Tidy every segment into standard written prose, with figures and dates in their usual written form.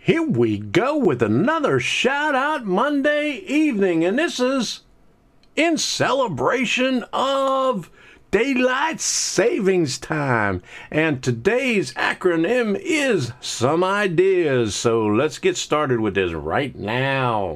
Here we go with another Shout Out Monday evening, and this is in celebration of Daylight Savings Time. And today's acronym is Some Ideas. So let's get started with this right now.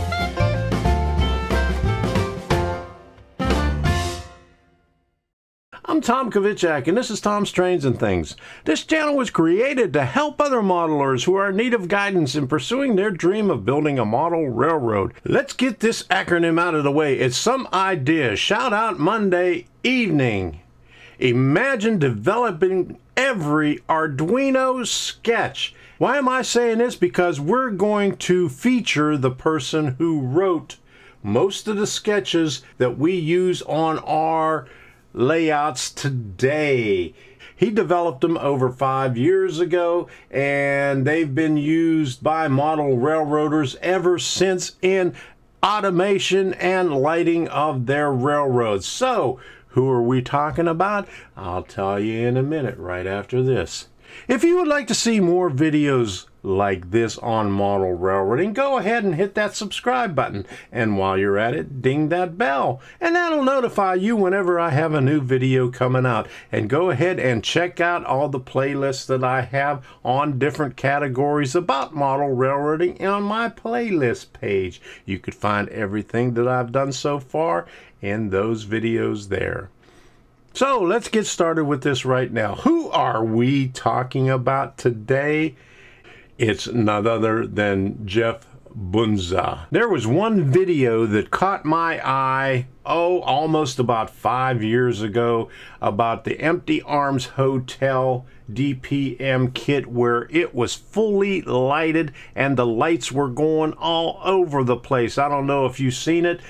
I'm Tom Kovichak, and this is Tom's Trains and Things. This channel was created to help other modelers who are in need of guidance in pursuing their dream of building a model railroad. Let's get this acronym out of the way. It's Some Ideas. Shout Out Monday evening. Imagine developing every Arduino sketch. Why am I saying this? Because we're going to feature the person who wrote most of the sketches that we use on our layouts today. He developed them over 5 years ago, and they've been used by model railroaders ever since in automation and lighting of their railroads. So, who are we talking about? I'll tell you in a minute, right after this. If you would like to see more videos like this on model railroading, go ahead and hit that subscribe button. And while you're at it, ding that bell. And that'll notify you whenever I have a new video coming out. And go ahead and check out all the playlists that I have on different categories about model railroading on my playlist page. You could find everything that I've done so far in those videos there. So let's get started with this right now. Who are we talking about today? It's none other than Geoff Bunza. There was one video that caught my eye, almost about 5 years ago, about the Empty Arms Hotel DPM kit, where it was fully lighted and the lights were going all over the place. I don't know if you've seen it.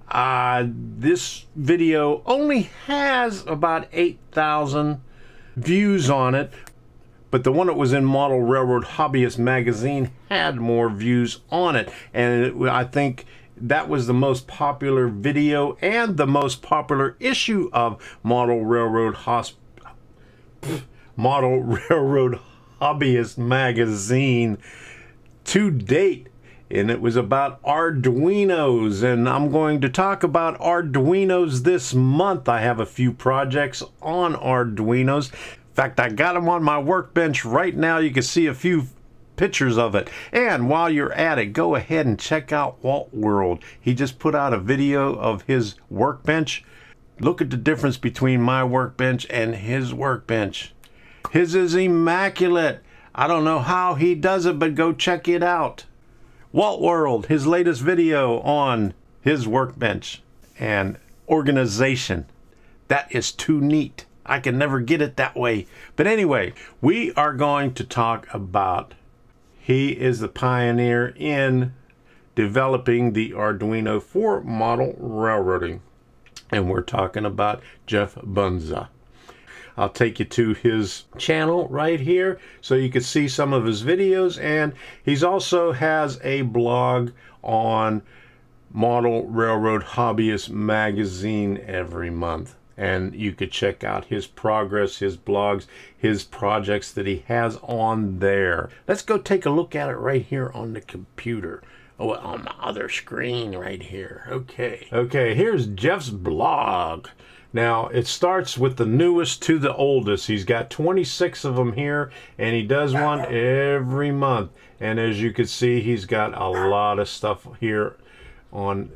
This video only has about 8,000 views on it, but the one that was in Model Railroad Hobbyist magazine had more views on it, and I think that was the most popular video and the most popular issue of Model Railroad Hobbyist magazine to date. And it was about Arduinos, and I'm going to talk about Arduinos this month. I have a few projects on Arduinos. In fact, I got them on my workbench right now. You can see a few pictures of it. And while you're at it, go ahead and check out WaltWorld. He just put out a video of his workbench. Look at the difference between my workbench and his workbench. His is immaculate. I don't know how he does it, but go check it out. WaltWorld, his latest video on his workbench and organization. That is too neat. I can never get it that way. But anyway, we are going to talk about, he is the pioneer in developing the Arduino for model railroading. And we're talking about Geoff Bunza. I'll take you to his channel right here so you can see some of his videos, and he's also has a blog on Model Railroad Hobbyist magazine every month, and you could check out his progress, his blogs, his projects that he has on there. Let's go take a look at it right here on the computer. Oh, on the other screen right here. Okay, here's Geoff's blog. Now, it starts with the newest to the oldest. He's got 26 of them here, and he does one every month. And as you can see, he's got a lot of stuff here on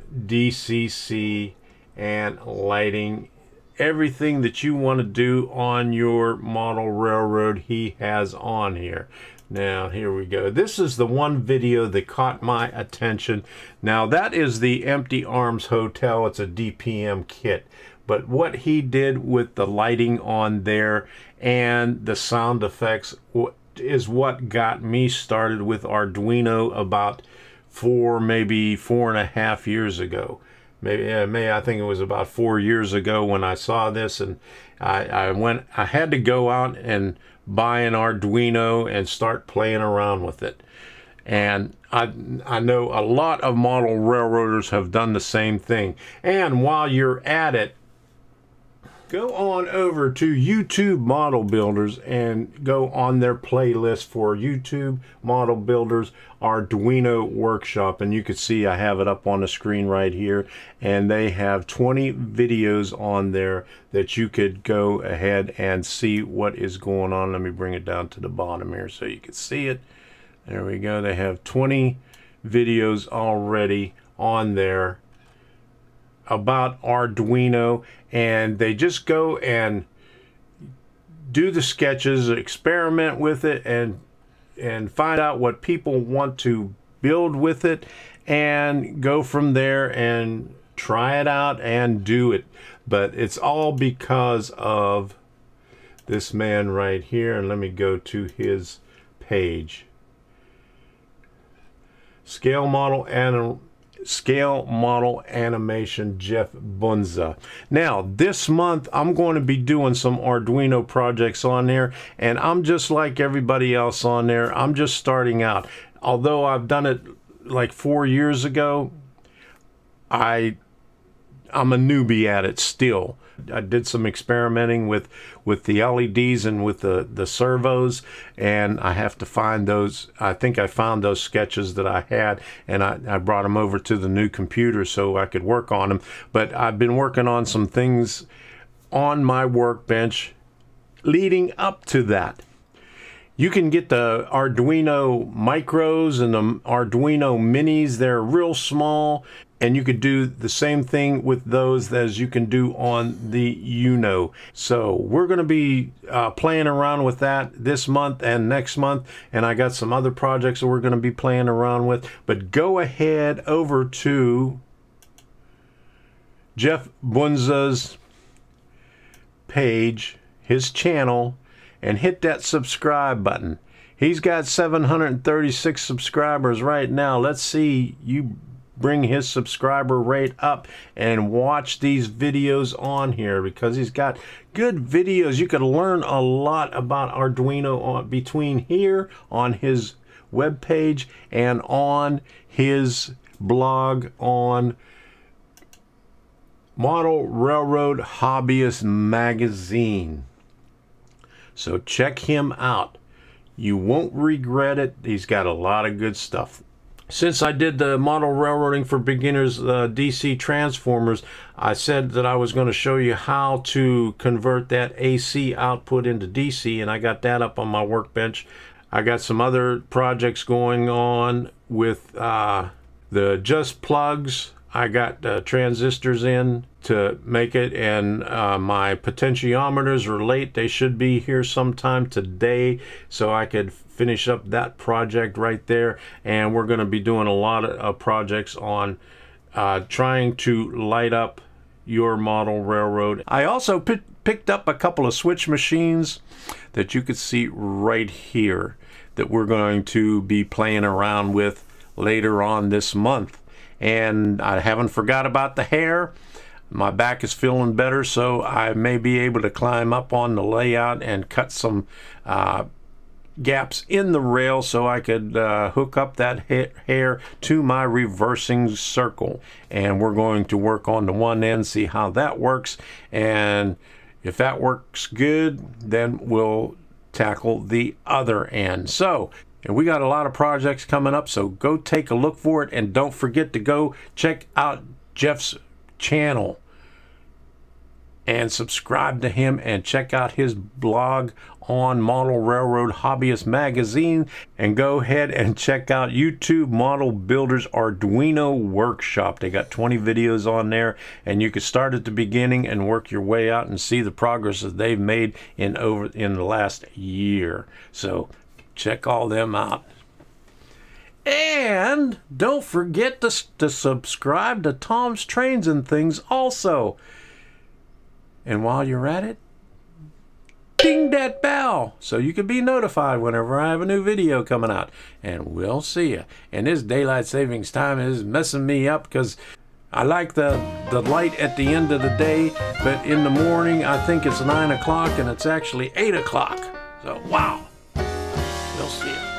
DCC and lighting. Everything that you want to do on your model railroad, he has on here. Now, here we go. This is the one video that caught my attention. Now, that is the Empty Arms Hotel. It's a DPM kit. But what he did with the lighting on there and the sound effects is what got me started with Arduino about maybe 4.5 years ago. Maybe I think it was about 4 years ago when I saw this, and I had to go out and buy an Arduino and start playing around with it. And I know a lot of model railroaders have done the same thing. And while you're at it, Go on over to YouTube Model Builders and go on their playlist for YouTube Model Builders Arduino Workshop. And you can see I have it up on the screen right here. And they have 20 videos on there that you could go ahead and see what is going on. Let me bring it down to the bottom here so you can see it. There we go. They have 20 videos already on there about Arduino, and they just go and do the sketches, experiment with it, and find out what people want to build with it, and go from there and try it out and do it. But it's all because of this man right here, and let me go to his page. Scale model animation, Geoff Bunza. Now this month I'm going to be doing some Arduino projects on there, and I'm just like everybody else on there. I'm just starting out. Although I've done it like 4 years ago, I'm a newbie at it still. I did some experimenting with the LEDs and with the servos, and I have to find those. I think I found those sketches that I had, and I brought them over to the new computer so I could work on them. But I've been working on some things on my workbench leading up to that. You can get the Arduino Micros and the Arduino Minis. They're real small, and you could do the same thing with those as you can do on the Uno. So we're going to be playing around with that this month and next month, and I got some other projects that we're going to be playing around with. But go ahead over to Geoff Bunza's page, his channel, and hit that subscribe button. He's got 736 subscribers right now. Let's see you bring his subscriber rate up and watch these videos on here, because he's got good videos. You could learn a lot about Arduino between here on his webpage and on his blog on Model Railroad Hobbyist magazine. So check him out. You won't regret it. He's got a lot of good stuff. Since I did the Model Railroading for Beginners DC transformers, I said that I was going to show you how to convert that AC output into DC, and I got that up on my workbench. I got some other projects going on with the just plugs. I got transistors in to make it, and my potentiometers are late. They should be here sometime today, so I could finish up that project right there. And we're going to be doing a lot of projects on trying to light up your model railroad. I also picked up a couple of switch machines that you could see right here that we're going to be playing around with later on this month. And I haven't forgot about the hair. My back is feeling better, so I may be able to climb up on the layout and cut some gaps in the rail so I could hook up that hair to my reversing circle. And we're going to work on the one end, see how that works. And if that works good, then we'll tackle the other end. So, and we got a lot of projects coming up, so go take a look for it, and don't forget to go check out Geoff's channel and subscribe to him, and check out his blog on Model Railroad Hobbyist magazine, and go ahead and check out YouTube Model Builders Arduino Workshop. They got 20 videos on there, and you can start at the beginning and work your way out and see the progress that they've made in the last year. So check all them out. And don't forget to subscribe to Tom's Trains and Things also. And while you're at it, ding that bell so you can be notified whenever I have a new video coming out. And we'll see you. And this daylight savings time is messing me up, because I like the light at the end of the day, but in the morning I think it's 9 o'clock and it's actually 8 o'clock. So wow. We'll see you.